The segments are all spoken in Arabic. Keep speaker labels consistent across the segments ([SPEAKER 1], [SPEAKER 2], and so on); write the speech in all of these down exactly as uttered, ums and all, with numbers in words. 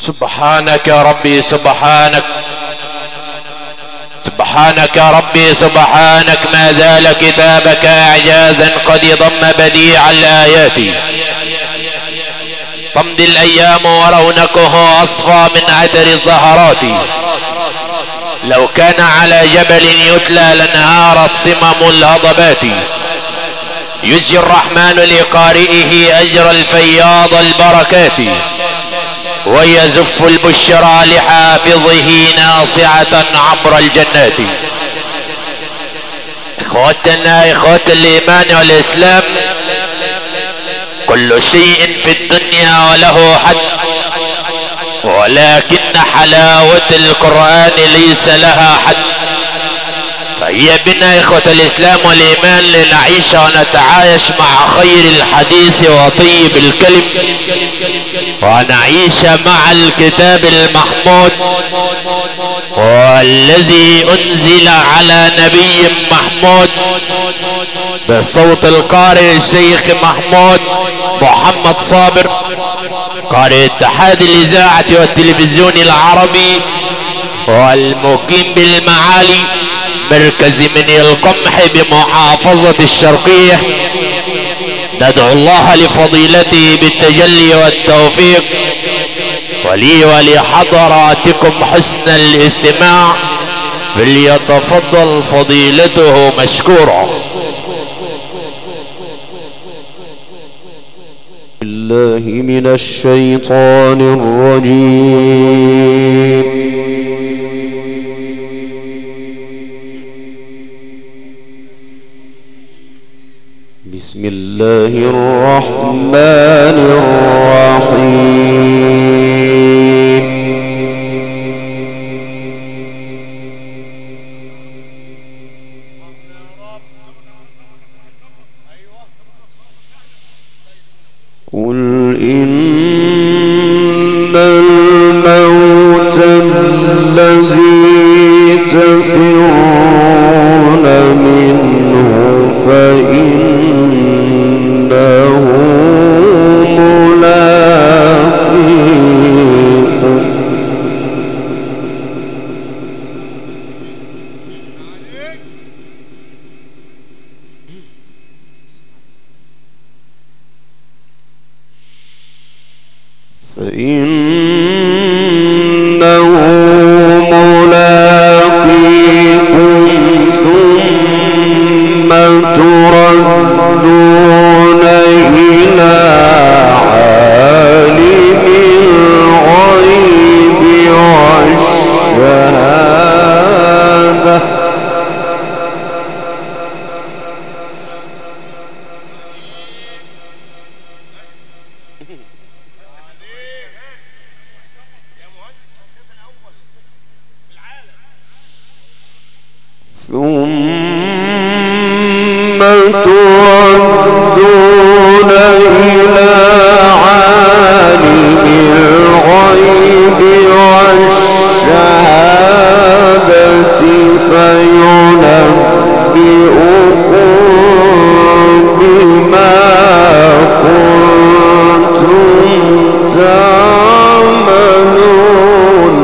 [SPEAKER 1] سبحانك يا ربي سبحانك، سبحانك يا ربي سبحانك، ما زال كتابك اعجازا قد ضم بديع الايات، تمضي الايام ورونقه اصفى من عطر الزهرات، لو كان على جبل يتلى لانهارت صمم الهضبات، يجزي الرحمن لقارئه اجر الفياض البركات، ويزف البشرى لحافظه ناصعة عبر الجنات. اخوتنا اخوة الايمان والاسلام، كل شيء في الدنيا وله حد، ولكن حلاوة القرآن ليس لها حد. فهي بنا اخوة الاسلام والايمان لنعيش ونتعايش مع خير الحديث وطيب الكلم، ونعيش مع الكتاب المحمود والذي انزل على نبي محمود بصوت القارئ الشيخ محمود محمد صابر، قارئ اتحاد الاذاعة والتلفزيون العربي والمقيم بالمعالي مركز مني القمح بمحافظة الشرقية. ندعو الله لفضيلته بالتجلي والتوفيق، ولي ولحضراتكم حسن الاستماع، فليتفضل فضيلته مشكورا.
[SPEAKER 2] بالله من الشيطان الرجيم. بسم الله الرحمن الرحيم. قل إن الموت الذي تفرون منه فإنه ملاقيكم فإنه ملاقيكم ثم تردون إلى عالم الغيب والشهادة ثم تردون إلى عالم الغيب والشهادة فينبئكم بما كنتم تعملون.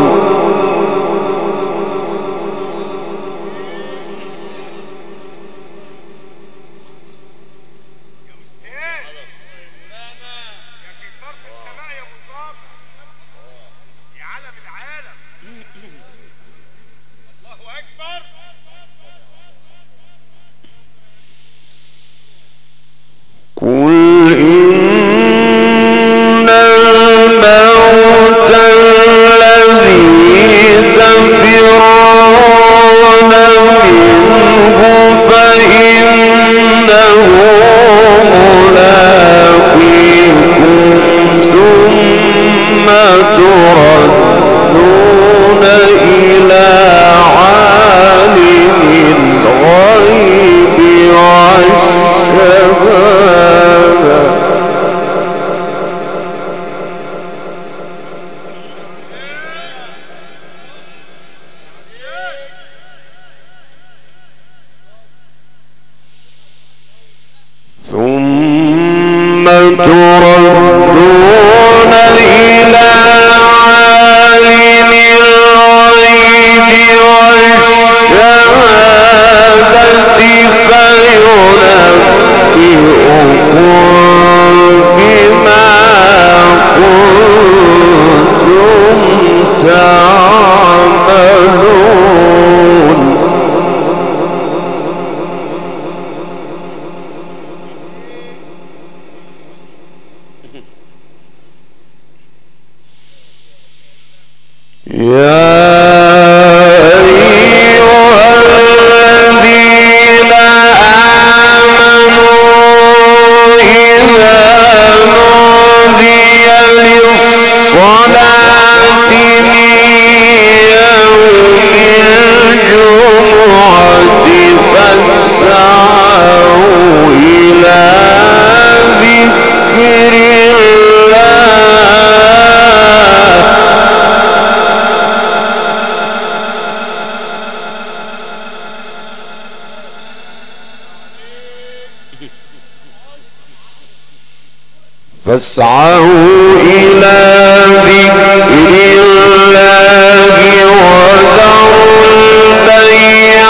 [SPEAKER 2] فاسعوا إلى ذكر الله وذروا البيع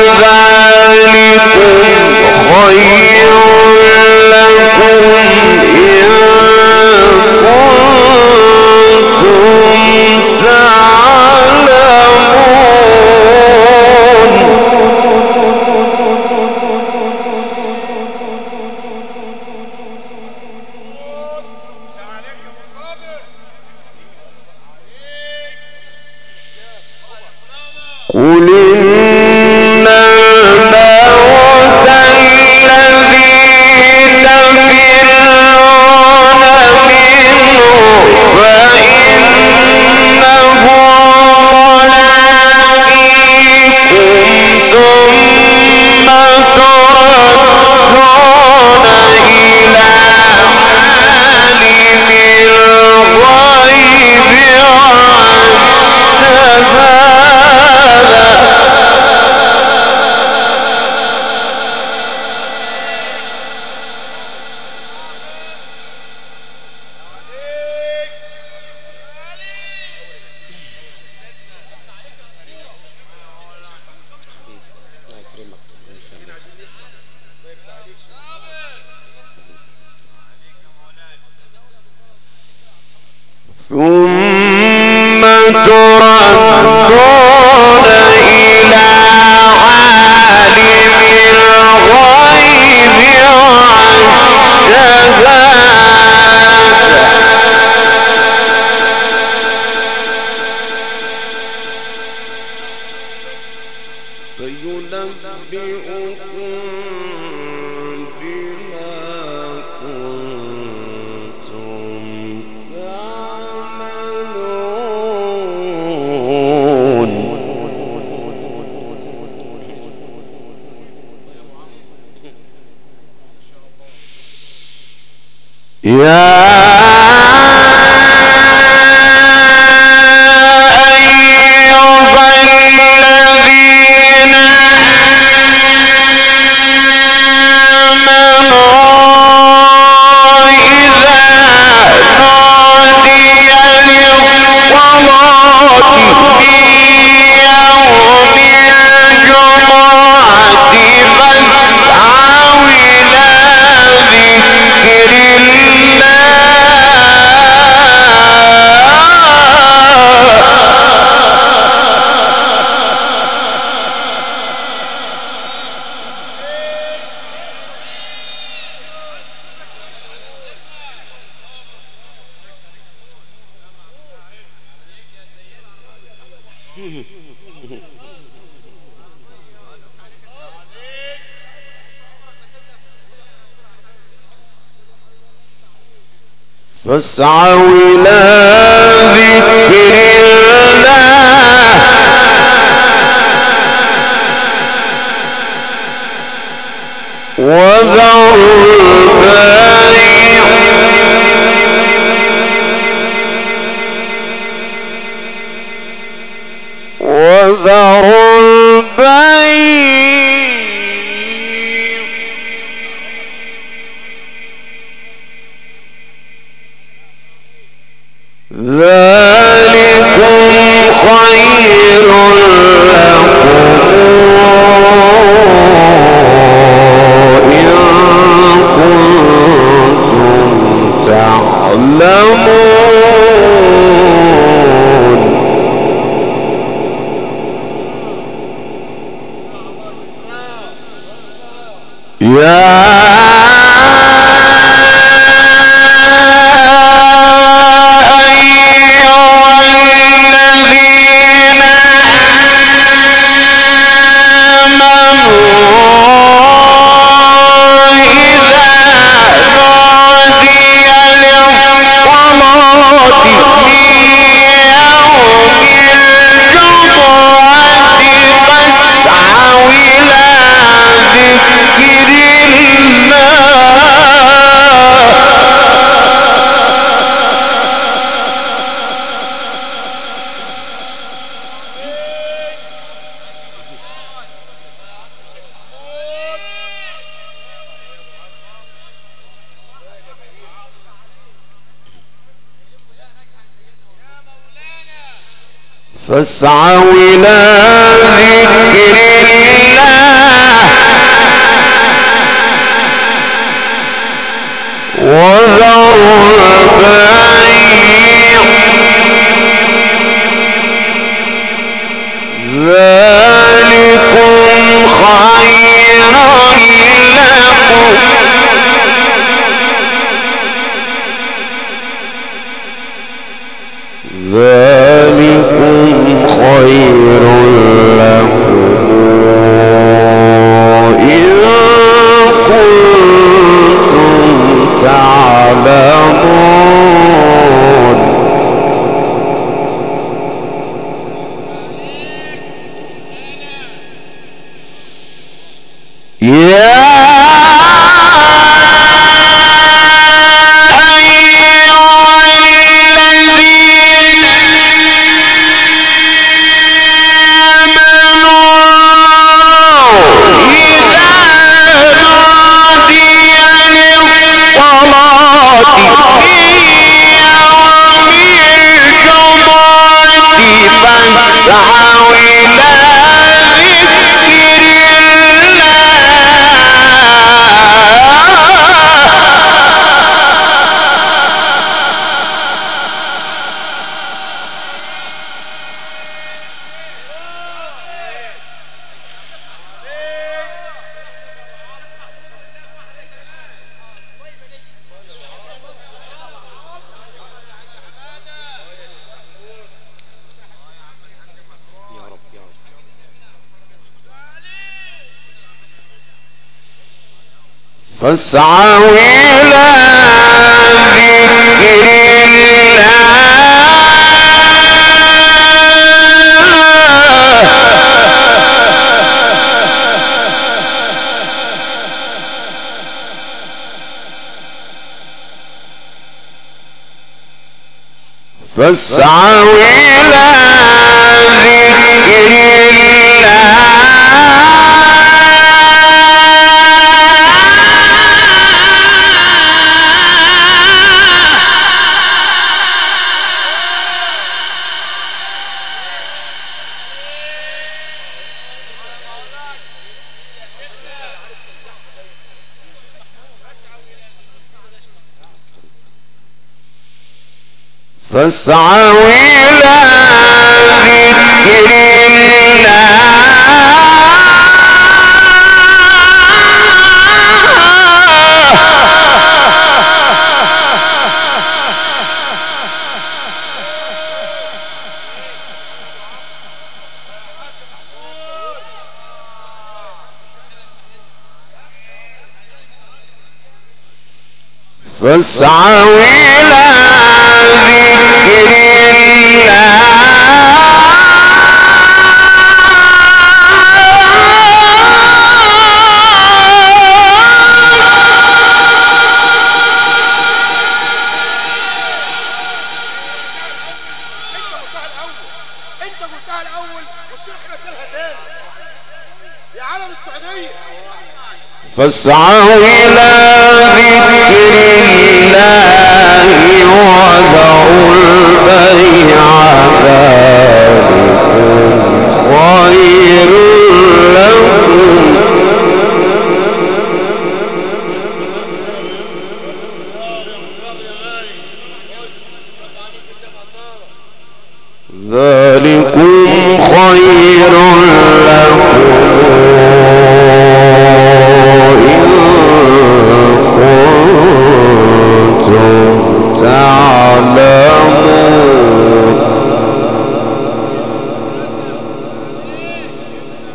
[SPEAKER 2] ذلكم خير لكم إن كنتم تعلمون. قل إن الموت الذي تفرون منه فإنه ملاقيكم ثم تردون إلى عالم الغيب والشهادة ثم تردون إلى عالم الغيب والشهادة فينبئكم بما كنتم تعملون. يا فاسعوا إلى ذكر الله وذروا البيع وذروا البيع ذلكم خير لكم إن كنتم تعلمون. يا فاسعوا إلى ذكر الله فاسعوا إلى ذكر الله وذروا البيع ذلكم خير لكم ذلكم خير لكم إن كنتم تعلمون يا فاسعوا إلى ذكر الله فاسعوا إلى ذكر فاسعوا إلى ذكر فاسعوا إلى ذكر فاسعوا إلى ذكر الله وذروا البيع ذلكم خير لكم ذلكم خير لكم تعلمون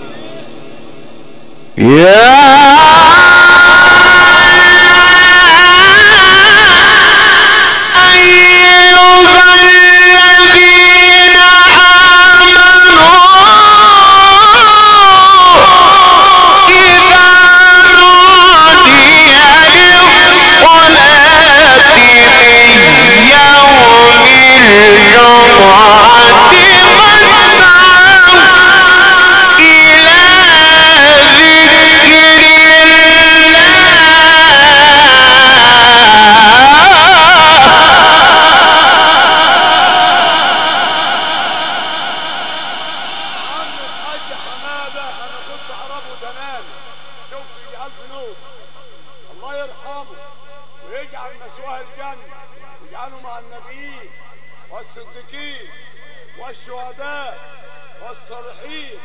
[SPEAKER 3] يرحمه ويجعل مثواه الجنة، ويجعله مع النبيين والصديقين والشهداء والصالحين،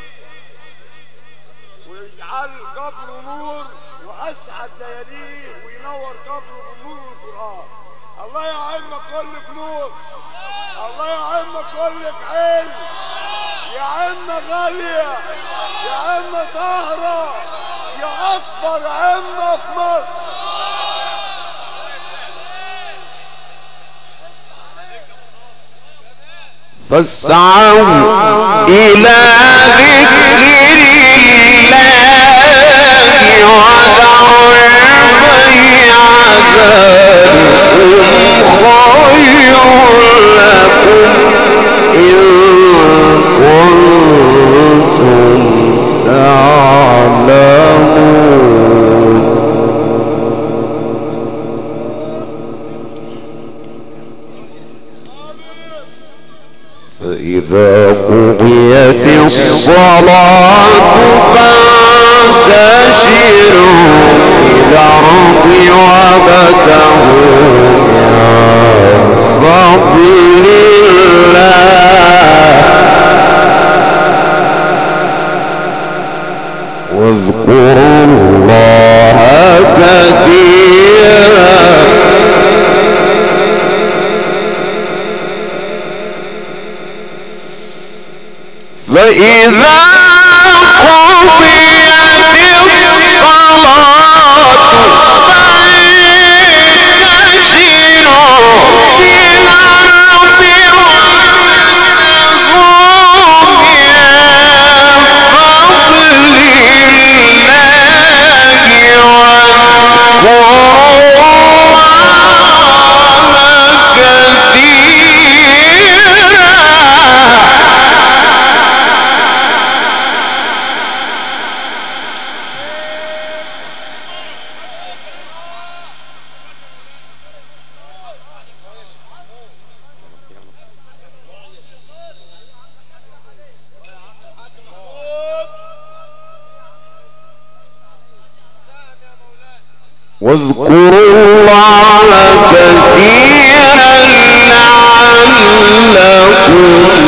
[SPEAKER 3] ويجعل قبره نور واسعد لياليه وينور قبره بنور القران. الله يعلمك كلك نور، الله يعلمك كلك علم، يا عمة غالية، يا عمة طاهرة، يا أكبر عمة في مصر.
[SPEAKER 2] فاسعوا إلى ذكر الله وذروا البيع ذلكم خير لكم إن كنتم تعلمون. فإذا قضيت الصلاة فانتشروا في الأرض وابتغوا من فضل الله واذكروا الله كثيرا فإذا قضيت الصلاة فانتشروا في الأرض وابتغوا من فضل الله واذكروا الله كثيرا لعلكم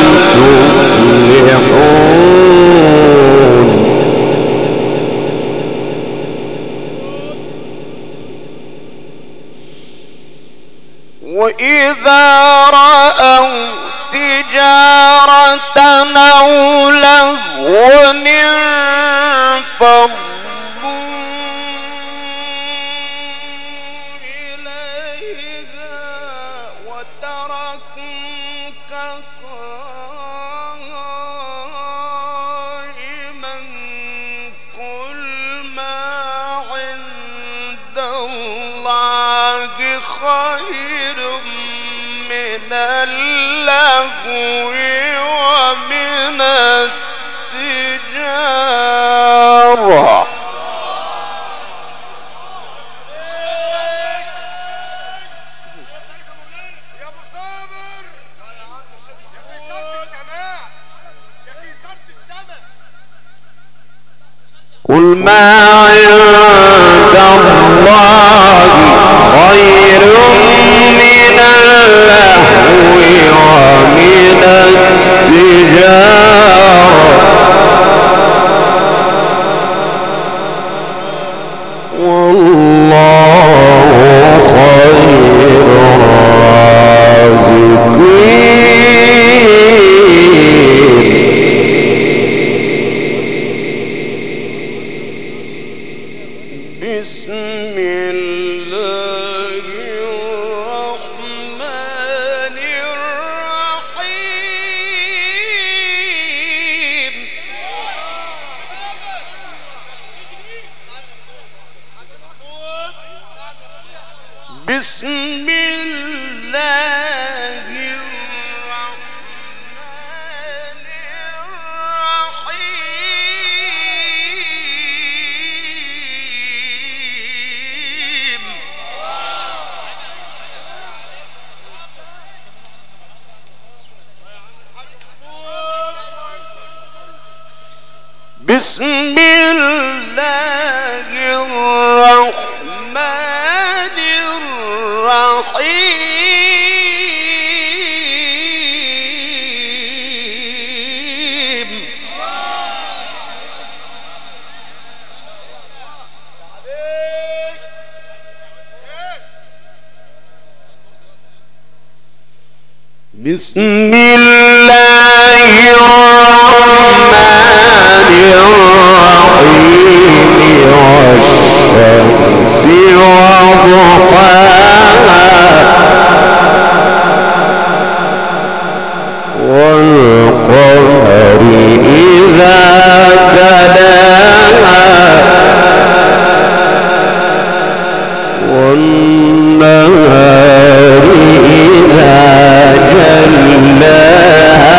[SPEAKER 2] تفلحون. وإذا رأوا تجارة أو لهوا انفضوا خير من اللهو ومن التجارة.
[SPEAKER 3] يا ابو صابر يا قيصرة السماء، يا قيصرة السماء،
[SPEAKER 2] قل ما عند الله خير من اللهو ومن التجارة والله خير الرازقين. بسم الله الرحمن الرحيم. بسم الله الرحمن الرحيم. بسم الله الرحمن الرحيم.
[SPEAKER 4] بسم الله الرحمن الرحيم والشمس وضحاها والقمر إذا تلاها والنهار إذا جلاها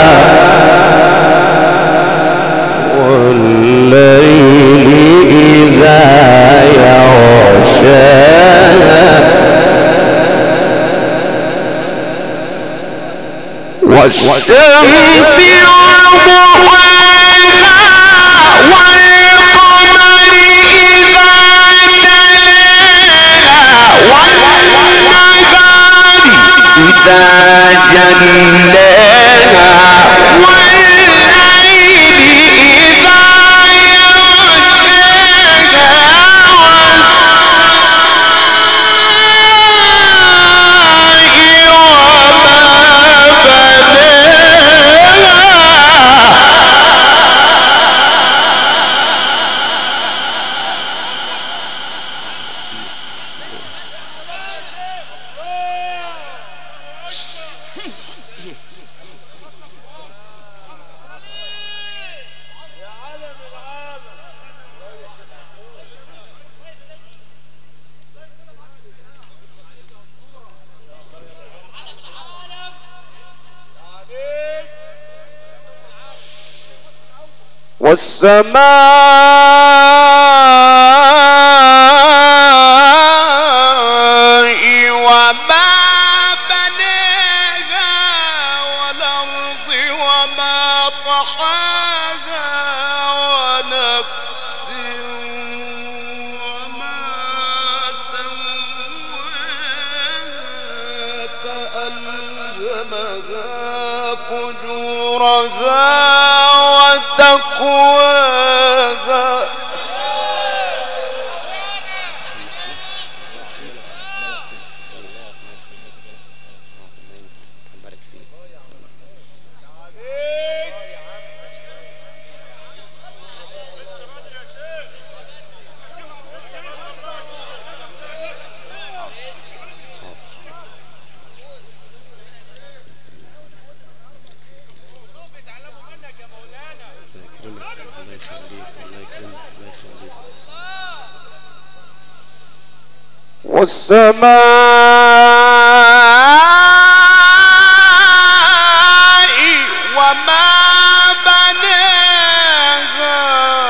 [SPEAKER 4] والليل إذا يغشاها والشمس وضحاها والقمر إذا تلاها والنهار إذا جلاها والليل إذا والسماء وما بناها والأرض وما طحاها ونفس وما سواها فألهمها فجورها وتقواها والسماء وما بناها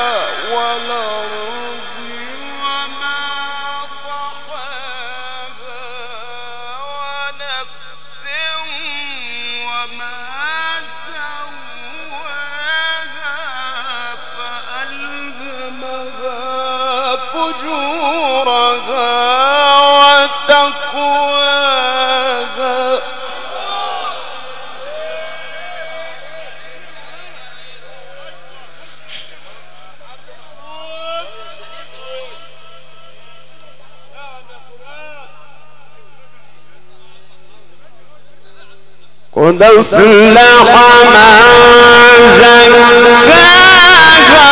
[SPEAKER 4] والأرض وما طحاها ونفس وما سواها فألهمها فجورها وتقواها قد أفلح من زكاها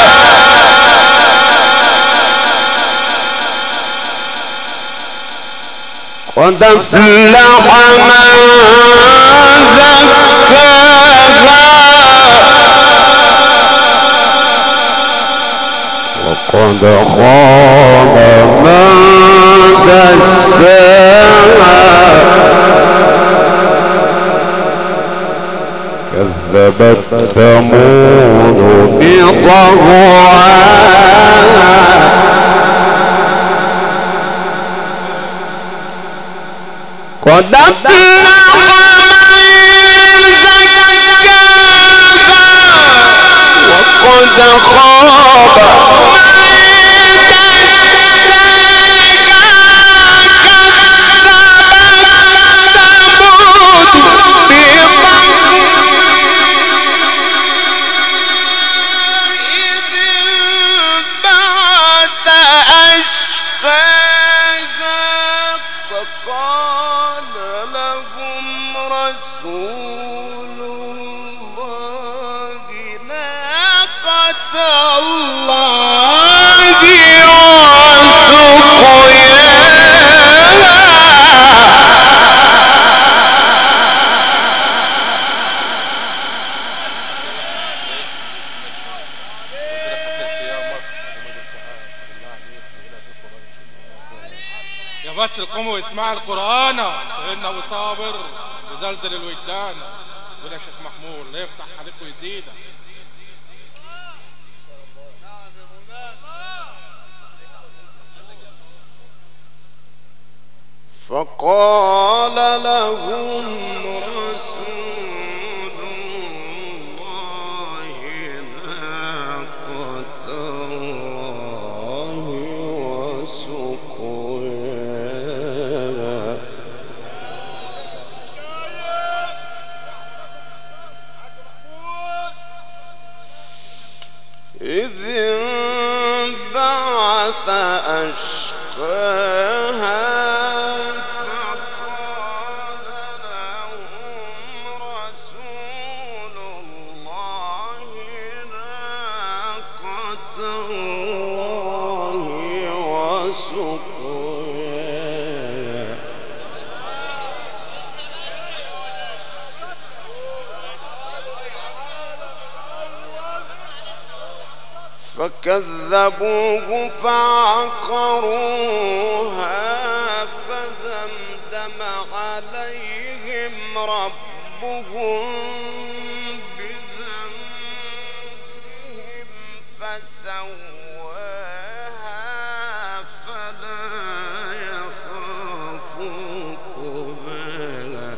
[SPEAKER 4] قد أفلح من زكاها وقد خاب من دساها كذبت ثمود بطغواها قد أفلح من زكاها وقد خاب من دساها كذبت
[SPEAKER 2] رسول الله ناقة الله
[SPEAKER 5] بس قوموا واسمعوا القرآن فإنه صابر يزلزل الوجدان. ولا شيخ محمود لا يفتح عليك ويزيدك.
[SPEAKER 2] فقال لهم رسول الله ناقة الله وسقياها إذ انبعث أشقاها فكذبوه فعقروها فدمدم عليهم ربهم بذنبهم فسواها فلا يخاف عقباها.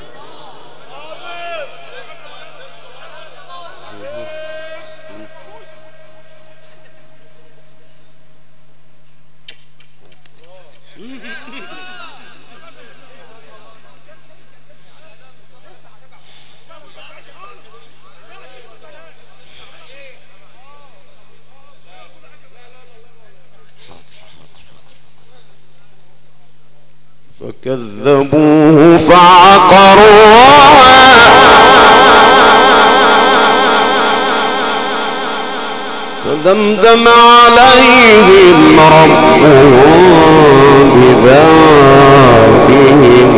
[SPEAKER 2] فكذبوه فعقروها فدمدم عليهم ربهم بذنبهم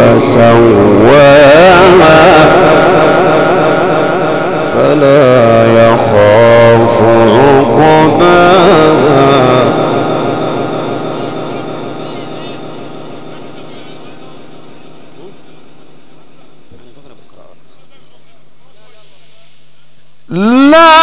[SPEAKER 2] فسواها فلا يخاف عقباها. لا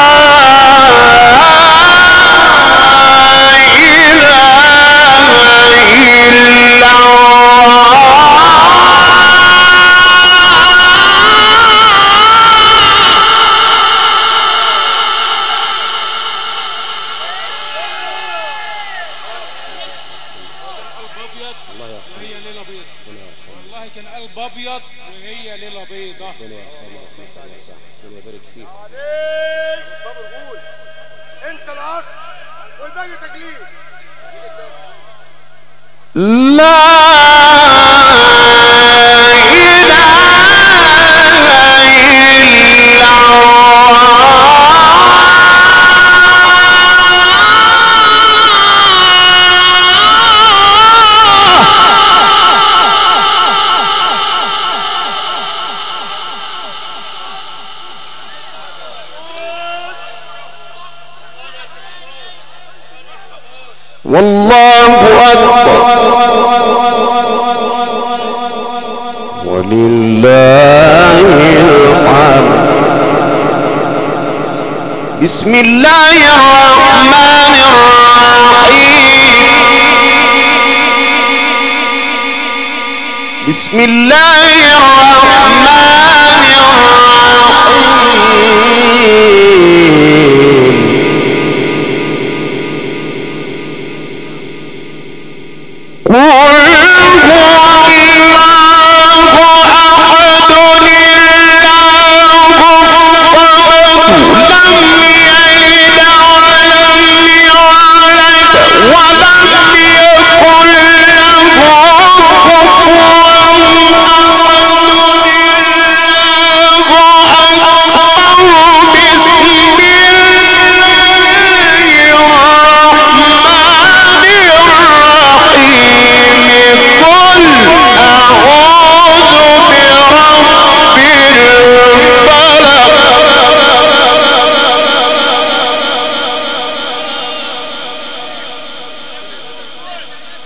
[SPEAKER 2] والله أكبر ولله الحمد. بسم الله الرحمن الرحيم. بسم الله الرحمن الرحيم. قل هو الله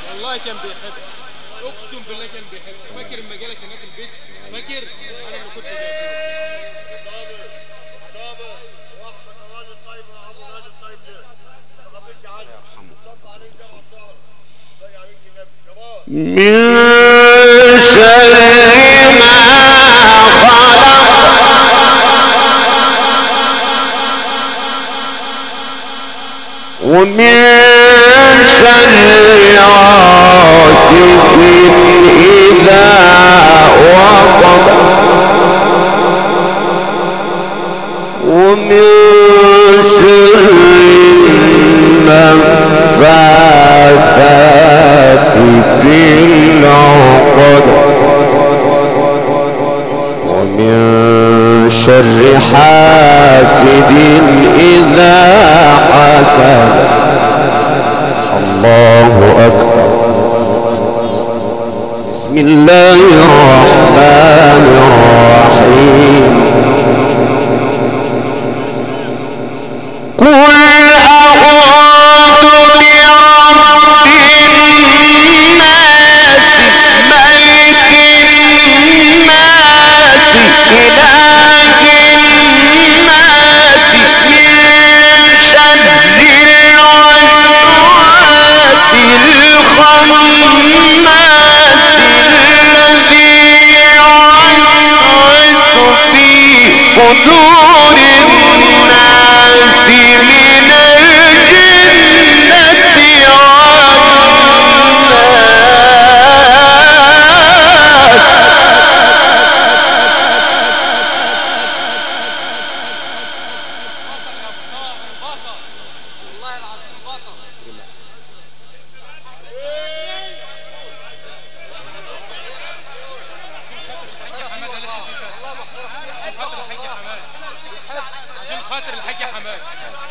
[SPEAKER 5] والله كان بيحبك، اقسم بالله كان بيحبك. فاكر لما جالك هناك البيت؟ فاكر انا اللي كنت جايبه.
[SPEAKER 2] من شر ما خلق ومن شر غاسق إذا وقب ومن شر النفاثات في العقد ومن شر حاسد إذا حسد. الله أكبر. بسم الله الرحمن الرحيم. قل أعوذ برب الناس ملك الناس إله الناس من شر الوسواس الخناس الذي يوسوس في صدور الناس من الجنة
[SPEAKER 5] عشان خاطر الحاج حماد.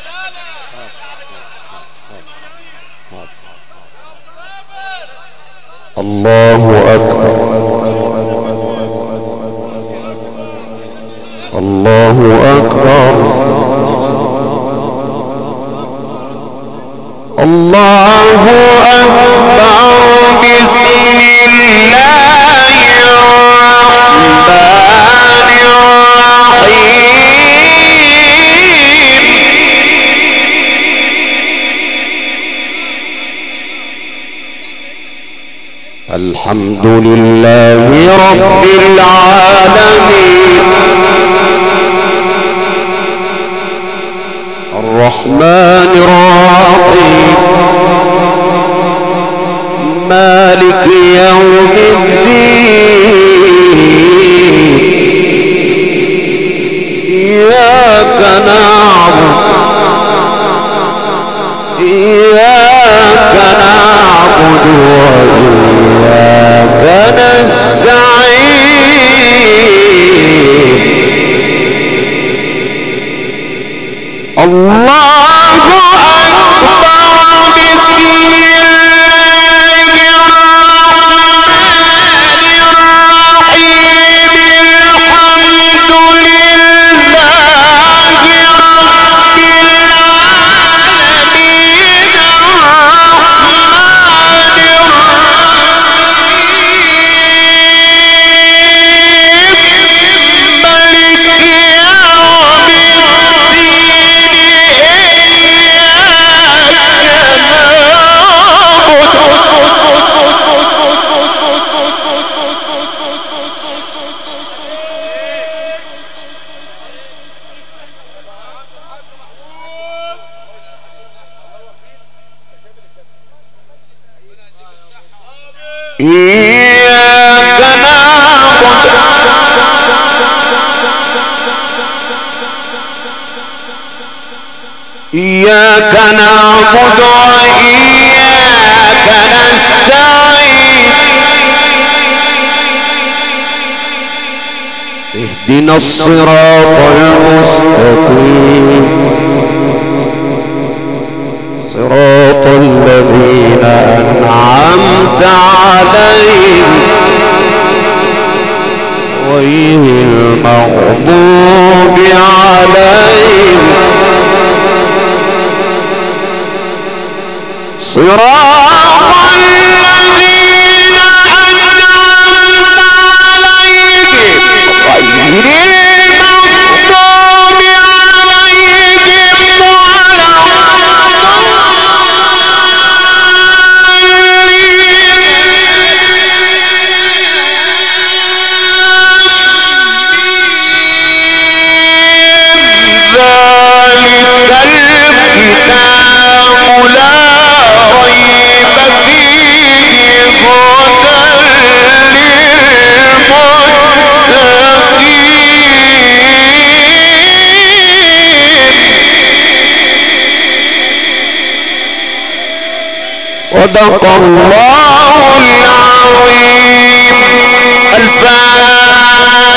[SPEAKER 2] الله أكبر. الله أكبر. الله أكبر. بسم الله الرحمن الرحيم. الحمد لله رب العالمين الرحمن الرحيم مالك يوم الدين إياك نعبد إياك نعبد وإياك نستعين. الله أكبر. بسم الله الرحمن الرحيم. الحمد لله رب العالمين الرحمن الرحيم مالك يوم الدين إياك نعبد إياك نعبد وإياك نستعين. اهدنا الصراط المستقيم صراط الذين أنعمت عليهم غير المغضوب عليهم صراط الذين صدق الله العظيم. الفاتحة.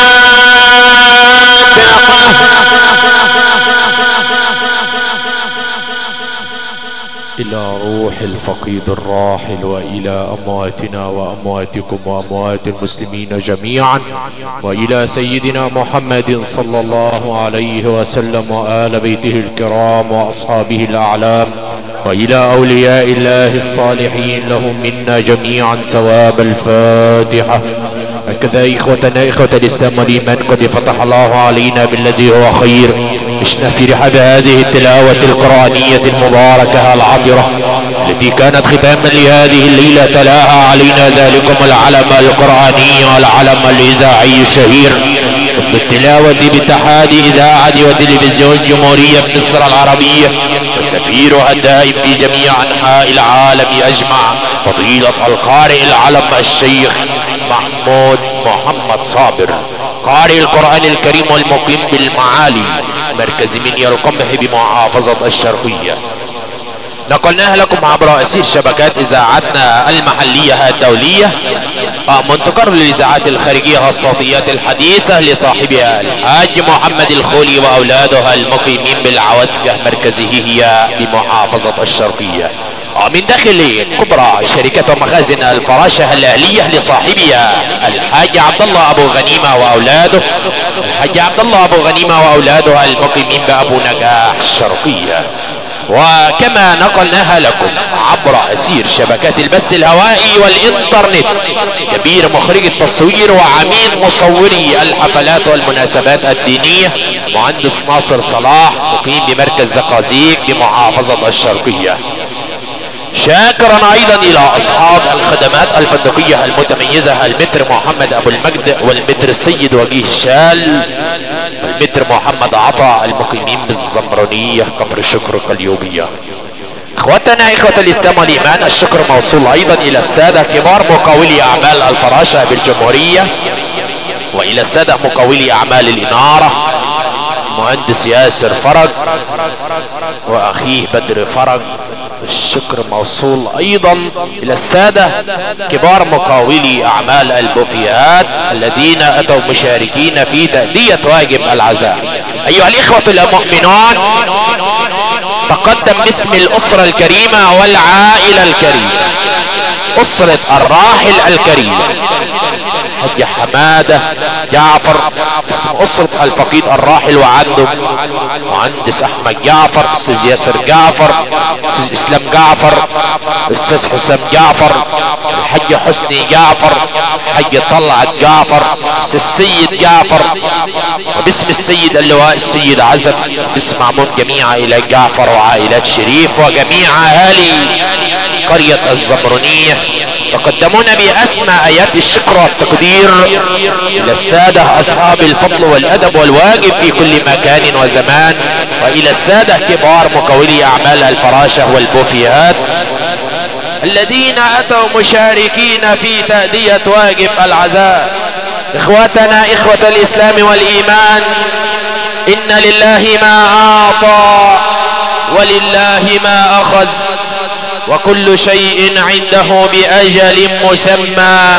[SPEAKER 1] إلى روح الفقيد الراحل وإلى أمواتنا وأمواتكم وأموات المسلمين جميعا، وإلى سيدنا محمد صلى الله عليه وسلم وآل بيته الكرام وأصحابه الأعلام، وإلى أولياء الله الصالحين لهم منا جميعا ثواب الفاتحة. هكذا إخوتنا إخوة الإسلام والإيمان قد فتح الله علينا بالذي هو خير. عشنا في رحاب هذه التلاوة القرآنية المباركة العطرة التي كانت ختاما لهذه الليلة. تلاها علينا ذلكم العلم القرآني والعلم الإذاعي الشهير بالتلاوة باتحاد إذاعة وتلفزيون جمهورية مصر العربية وسفيرها الدائم في جميع أنحاء العالم أجمع، فضيلة القارئ العلم الشيخ محمود محمد صابر، قارئ القرآن الكريم والمقيم بالمعالي مركز منيا القمح بمحافظة الشرقية. نقلناها لكم عبر أسير شبكات إذاعتنا المحلية الدولية، منتقر للإذاعات الخارجية الصوتيات الحديثة لصاحبها الحاج محمد الخولي وأولاده المقيمين بالعوسكة مركزه هي بمحافظة الشرقية، من داخل كبرى شركة مخازن الفراشة الأهلية لصاحبها الحاج عبد الله أبو غنيمة وأولاده، الحاج عبد الله أبو غنيمة وأولاده المقيمين بأبو نجاح الشرقية. وكما نقلناها لكم عبر أسير شبكات البث الهوائي والإنترنت كبير مخرج التصوير وعميد مصوري الحفلات والمناسبات الدينية مهندس ناصر صلاح مقيم بمركز زقازيق بمحافظة الشرقية. شاكرا ايضا الى اصحاب الخدمات الفندقية المتميزة المتر محمد ابو المجد والمتر السيد وجيه الشال والمتر محمد عطا المقيمين بالزمرانية كفر الشكر القليوبية. اخوتنا اخوة الاسلام والايمان، الشكر موصول ايضا الى السادة كبار مقاولي اعمال الفراشة بالجمهورية والى السادة مقاولي اعمال الانارة المهندس ياسر فرج واخيه بدر فرج. الشكر موصول ايضا الى السادة كبار مقاولي اعمال البوفيات الذين اتوا مشاركين في تأدية واجب العزاء. ايها الاخوة المؤمنون، تقدم باسم الاسرة الكريمة والعائلة الكريمة اسرة الراحل الكريم حاج حمادة جعفر، اسم اسرة الفقيد الراحل وعنده مهندس احمد جعفر، استاذ ياسر جعفر، استاذ اسلام جعفر، استاذ حسام جعفر، الحاج حسني جعفر، حاج طلعت جعفر، استاذ السيد جعفر، وباسم السيد اللواء السيد عزب، باسم عموم جميع الى جعفر وعائلات شريف وجميع اهالي قرية الزمرانية. تقدمون بأسمى آيات الشكر والتقدير إلى السادة أصحاب الفضل والأدب والواجب في كل مكان وزمان، وإلى السادة كبار مقاولي أعمال الفراشة والبوفيات الذين أتوا مشاركين في تأدية واجب العزاء. إخوتنا إخوة الإسلام والإيمان، إن لله ما أعطى ولله ما أخذ، وكل شيء عنده بأجل مسمى،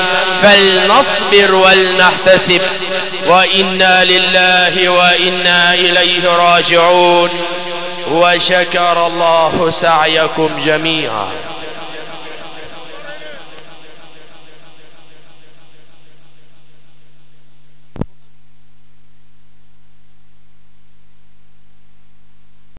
[SPEAKER 1] فلنصبر ولنحتسب، وإنا لله وإنا إليه راجعون. وشكر الله سعيكم جميعا.